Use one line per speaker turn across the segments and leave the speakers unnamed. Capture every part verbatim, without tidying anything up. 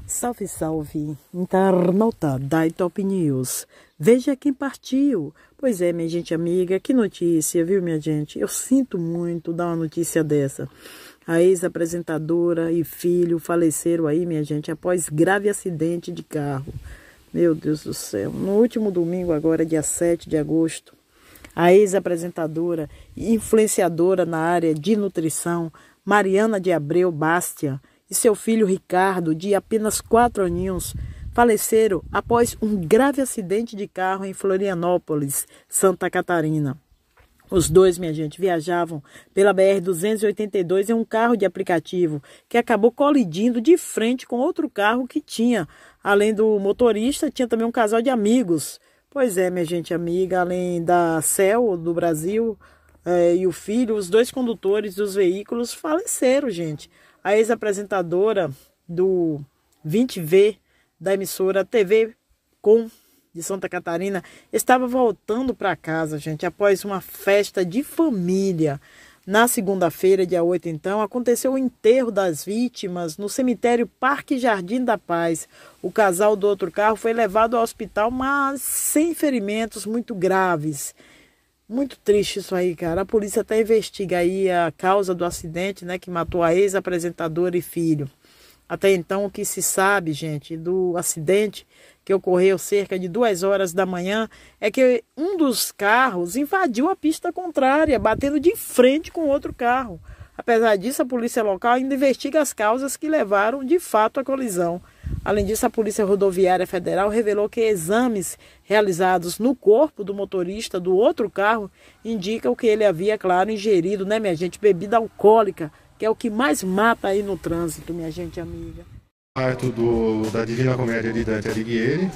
Salve, salve, internauta da Top News. Veja quem partiu. Pois é, minha gente amiga, que notícia, viu, minha gente? Eu sinto muito dar uma notícia dessa. A ex-apresentadora e filho faleceram aí, minha gente, após grave acidente de carro. Meu Deus do céu. No último domingo, agora, dia sete de agosto, a ex-apresentadora e influenciadora na área de nutrição, Mariana de Abreu Bastian, e seu filho Ricardo, de apenas quatro aninhos, faleceram após um grave acidente de carro em Florianópolis, Santa Catarina. Os dois, minha gente, viajavam pela B R duzentos e oitenta e dois em um carro de aplicativo que acabou colidindo de frente com outro carro que tinha. Além do motorista, tinha também um casal de amigos. Pois é, minha gente amiga, além da Cel do Brasil é, e o filho, os dois condutores dos veículos faleceram, gente. A ex-apresentadora do vinte V da emissora T V Com de Santa Catarina estava voltando para casa, gente, após uma festa de família. Na segunda-feira, dia oito, então, aconteceu o enterro das vítimas no cemitério Parque Jardim da Paz. O casal do outro carro foi levado ao hospital, mas sem ferimentos muito graves. Muito triste isso aí, cara. A polícia até investiga aí a causa do acidente, né, que matou a ex-apresentadora e filho. Até então, o que se sabe, gente, do acidente que ocorreu cerca de duas horas da manhã é que um dos carros invadiu a pista contrária, batendo de frente com outro carro. Apesar disso, a polícia local ainda investiga as causas que levaram de fato à colisão. Além disso, a Polícia Rodoviária Federal revelou que exames realizados no corpo do motorista do outro carro indicam que ele havia, claro, ingerido, né, minha gente, bebida alcoólica, que é o que mais mata aí no trânsito, minha gente amiga.
Parto do, da Divina Comédia de Dante Alighieri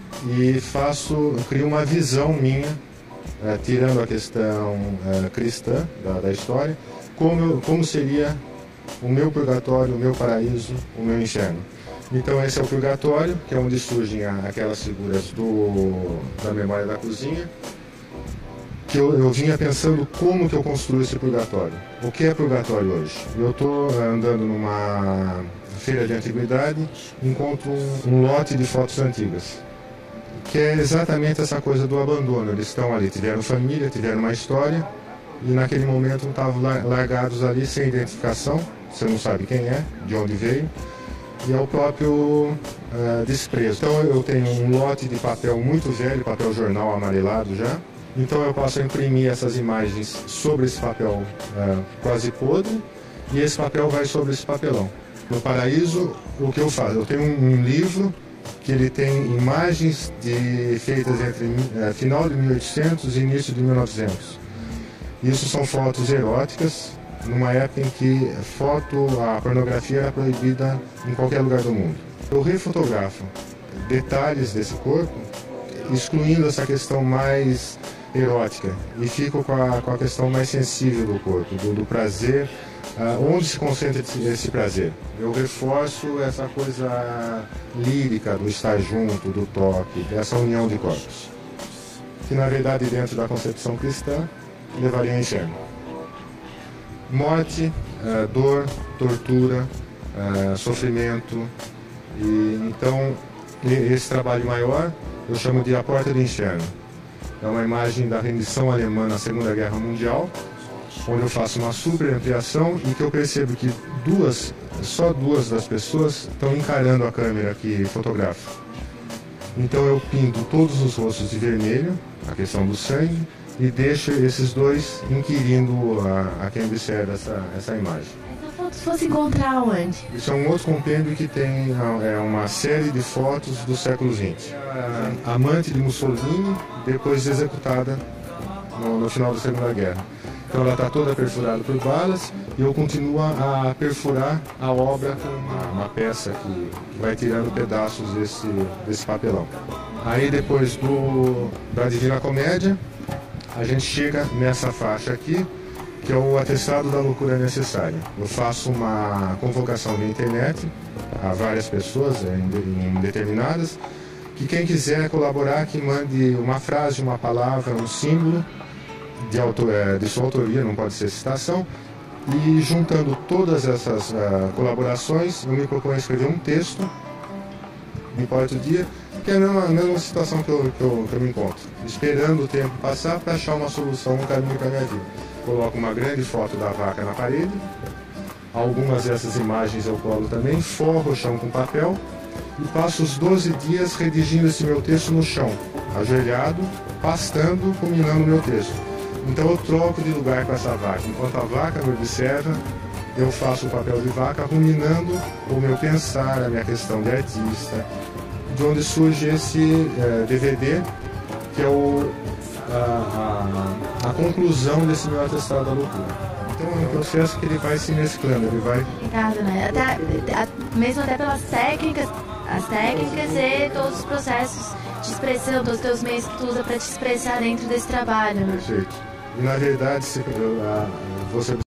e faço, crio uma visão minha, é, tirando a questão é, cristã da, da história, como, como seria o meu purgatório, o meu paraíso, o meu inferno. Então esse é o purgatório, que é onde surgem aquelas figuras do, da memória da cozinha, que eu, eu vinha pensando como que eu construo esse purgatório. O que é purgatório hoje? Eu estou andando numa feira de antiguidade, encontro um, um lote de fotos antigas, que é exatamente essa coisa do abandono. Eles estão ali, tiveram família, tiveram uma história, e naquele momento estavam largados ali sem identificação, você não sabe quem é, de onde veio, e é o próprio uh, desprezo. Então eu tenho um lote de papel muito velho, papel jornal amarelado já, então eu posso imprimir essas imagens sobre esse papel uh, quase podre, e esse papel vai sobre esse papelão. No paraíso, o que eu faço? Eu tenho um, um livro que ele tem imagens de, feitas entre uh, final de mil e oitocentos e início de mil e novecentos. Isso são fotos eróticas, numa época em que foto, a pornografia era proibida em qualquer lugar do mundo. Eu refotografo detalhes desse corpo, excluindo essa questão mais erótica, e fico com a, com a questão mais sensível do corpo, do, do prazer, uh, onde se concentra esse, esse prazer. Eu reforço essa coisa lírica do estar junto, do toque, dessa união de corpos, que na verdade dentro da concepção cristã levaria ao inferno. Morte, uh, dor, tortura, uh, sofrimento, e então esse trabalho maior eu chamo de A Porta do Inferno. É uma imagem da rendição alemã na Segunda Guerra Mundial, onde eu faço uma super ampliação e que eu percebo que duas, só duas das pessoas estão encarando a câmera que fotografa. Então eu pinto todos os rostos de vermelho, a questão do sangue, e deixo esses dois inquirindo a, a quem observa essa, essa imagem.
Essa foto fosse encontrar onde?
Isso é um outro compêndio que tem é, uma série de fotos do século vinte. A amante de Mussolini, depois executada no, no final da Segunda Guerra. Então ela está toda perfurada por balas e eu continuo a perfurar a obra com uma, uma peça que vai tirando pedaços desse, desse papelão. Aí depois do, da Divina Comédia, a gente chega nessa faixa aqui, que é o atestado da loucura necessária. Eu faço uma convocação via internet a várias pessoas indeterminadas, que quem quiser colaborar, que mande uma frase, uma palavra, um símbolo de, autor, de sua autoria, não pode ser citação, e juntando todas essas uh, colaborações, eu me proponho escrever um texto limpar outro dia, que é a mesma, a mesma situação que eu, que, eu, que eu me encontro, esperando o tempo passar para achar uma solução, um caminho para a minha vida. Coloco uma grande foto da vaca na parede, algumas dessas imagens eu colo também, forro o chão com papel e passo os doze dias redigindo esse meu texto no chão, ajoelhado, pastando, ruminando o meu texto. Então eu troco de lugar com essa vaca. Enquanto a vaca me observa, eu faço o papel de vaca ruminando o meu pensar, a minha questão de artista, de onde surge esse é, D V D, que é o, a, a, a conclusão desse meu atestado da loucura. Então é um processo que ele vai se mesclando, ele vai...
Ricardo, né? Até, a, mesmo até pelas técnicas, as técnicas e todos os processos de expressão, todos os teus meios que tu usa para te expressar dentro desse trabalho, né?
Perfeito. E na verdade, se, a, você